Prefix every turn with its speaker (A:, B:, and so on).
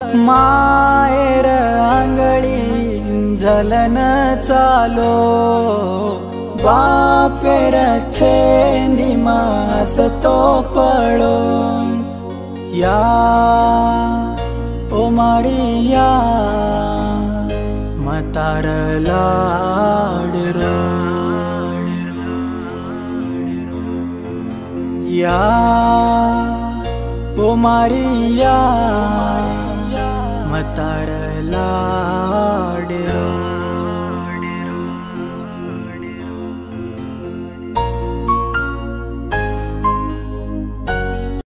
A: मायर आंगळी झलन चालो बापेर छेंडी मास तो पड़ो या ओ मारिया मतार लाडरो या ओ मारिया मतार लाडरो।